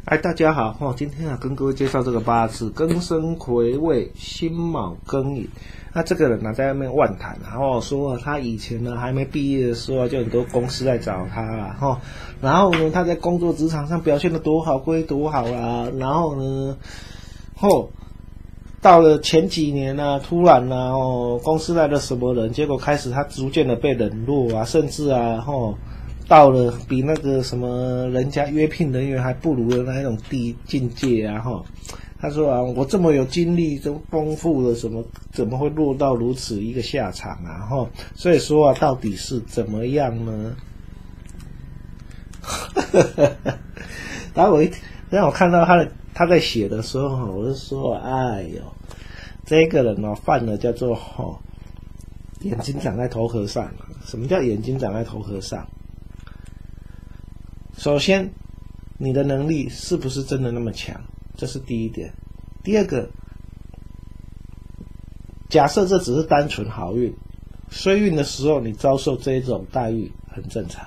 哎，大家好今天跟各位介绍这个八字庚申癸未辛卯庚寅。那这个人在外面万谈，然后说他以前还没毕业的时候就很多公司在找他啦然后呢他在工作职场上表现得多好归多好啦，然后呢到了前几年突然公司来了什么人，结果开始他逐渐的被冷落甚至到了比那个什么人家约聘人员还不如的那一种境界他说我这么有经历这么丰富的怎么会落到如此一个下场所以说到底是怎么样呢让我看到他在写的时候我就说哎呦，这个人犯了叫做眼睛长在头壳上。什么叫眼睛长在头壳上？首先你的能力是不是真的那么强，这是第一点。第二个，假设这只是单纯好运，衰运的时候你遭受这一种待遇很正常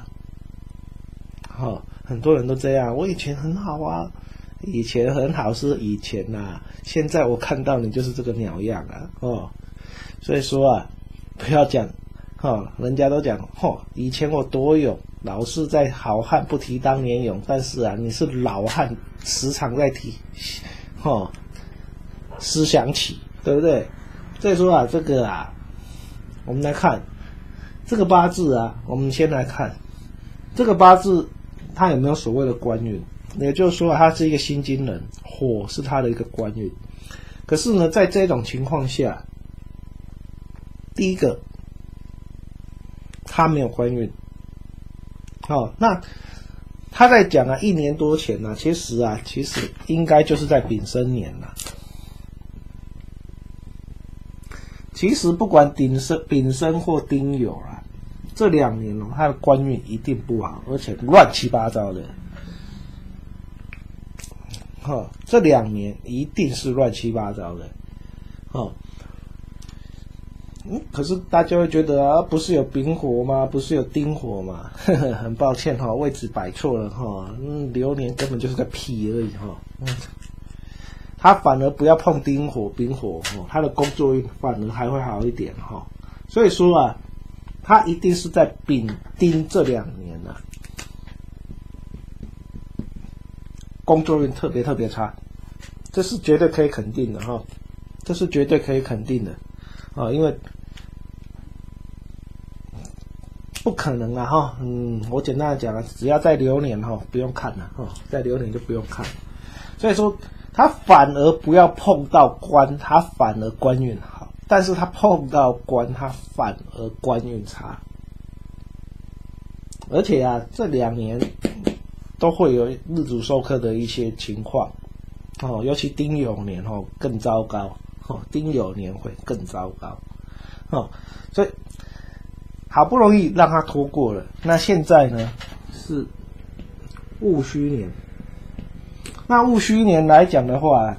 很多人都这样，我以前很好以前很好是以前现在我看到你就是这个鸟样所以说不要讲人家都讲以前我多勇，老是在好汉不提当年勇，但是你是老汉时常在提思想起，对不对？所以说这个我们来看这个八字我们先来看这个八字它有没有所谓的官运，也就是说它是一个辛金人，火是它的一个官运。可是呢在这种情况下，第一个他没有官运那他在讲1年多前其实应该就是在丙申年其实不管丙申或丁酉这2年他的官运一定不好，而且乱七八糟的这2年一定是乱七八糟的可是大家会觉得不是有丙火吗？不是有丁火吗？很抱歉位置摆错了流年根本就是个屁而已他反而不要碰丁火丙火他的工作运反而还会好一点所以说他一定是在丙丁这2年工作运特别特别差，这是绝对可以肯定的这是绝对可以肯定的因为不可能我简单的讲只要在流年不用看了在流年就不用看。所以说他反而不要碰到官，他反而官运好，但是他碰到官，他反而官运差。而且这2年都会有日主受克的一些情况尤其丁酉年更糟糕丁酉年会更糟糕所以好不容易让他拖过了，那现在呢是戊戌年。那戊戌年来讲的话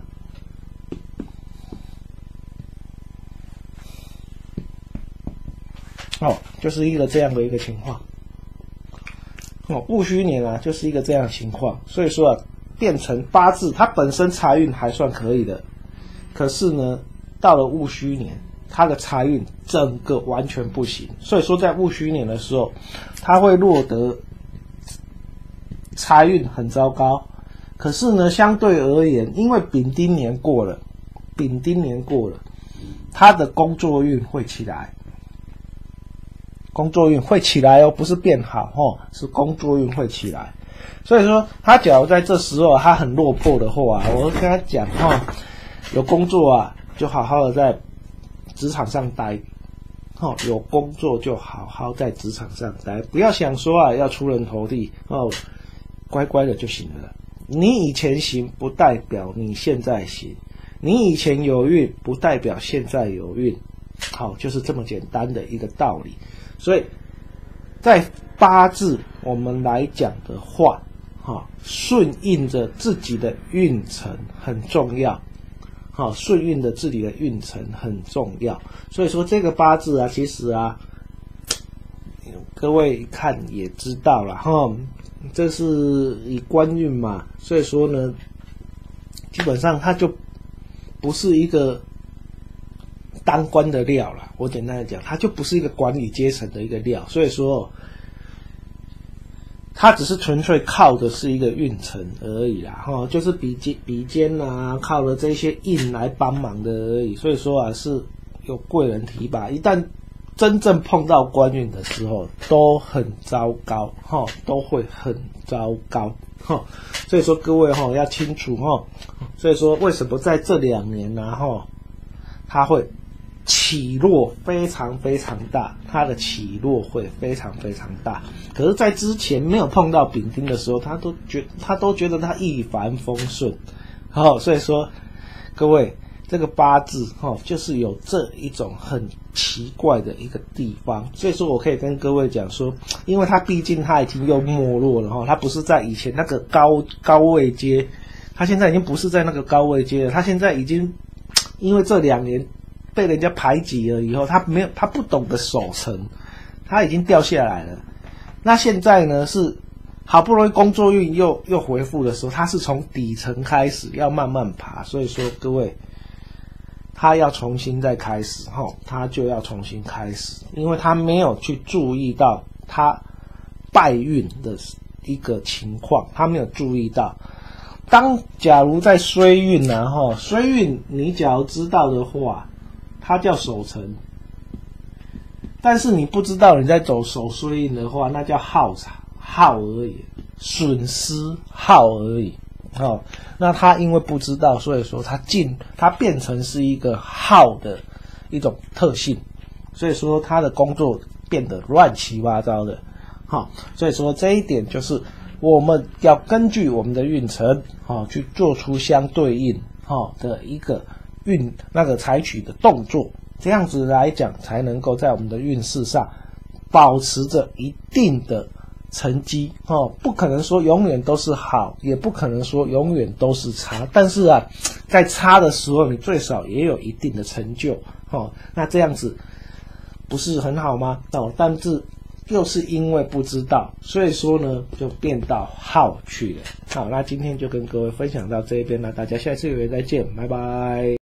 就是一个这样的一个情况戊戌年就是一个这样的情况。所以说变成八字它本身财运还算可以的，可是呢到了戊戌年他的财运整个完全不行。所以说在戊戌年的时候他会落得财运很糟糕，可是呢相对而言因为丙丁年过了他的工作运会起来，工作运会起来不是变好是工作运会起来。所以说他假如在这时候他很落魄的话我跟他讲有工作就好好的在职场上待有工作就好好在职场上待，不要想说要出人头地乖乖的就行了。你以前行不代表你现在行，你以前有运不代表现在有运就是这么简单的一个道理。所以在八字我们来讲的话顺应着自己的运程很重要顺应着自己的运程很重要。所以说这个八字其实各位看也知道了这是以官运嘛，所以说呢，基本上他就不是一个当官的料了。我简单的讲，他就不是一个管理阶层的一个料，所以说他只是纯粹靠的是一个运程而已啦，就是比肩啊，靠了这些印来帮忙的而已。所以说啊，是有贵人提拔，一旦真正碰到官运的时候，都很糟糕，都会很糟糕，所以说各位要清楚，所以说为什么在这2年啊，它会起落非常非常大，它的起落会非常非常大。可是在之前没有碰到丙丁的时候，他都觉得他一帆风顺，所以说各位这个八字就是有这一种很奇怪的一个地方。所以说我可以跟各位讲说，因为他毕竟他已经又没落了，他不是在以前那个高位阶，他现在已经不是在那个高位阶了，他现在已经因为这2年被人家排挤了以后，他不懂得守成，他已经掉下来了。那现在呢，是好不容易工作运又恢复的时候，他是从底层开始要慢慢爬。所以说各位，他要重新再开始，他就要重新开始，因为他没有去注意到他败运的一个情况，他没有注意到。假如在衰运啊，衰运你假如知道的话，它叫守成，但是你不知道你在走守衰运的话，那叫耗而已，损失耗而已。那他因为不知道，所以说他变成是一个耗的一种特性，所以说他的工作变得乱七八糟的。所以说这一点就是我们要根据我们的运程去做出相对应的一个采取的动作，这样子来讲才能够在我们的运势上保持着一定的成绩，不可能说永远都是好，也不可能说永远都是差，但是啊，在差的时候你最少也有一定的成就，那这样子不是很好吗？但是又是因为不知道，所以说呢就变到耗去了。好，那今天就跟各位分享到这边了，大家下次有缘再见，拜拜。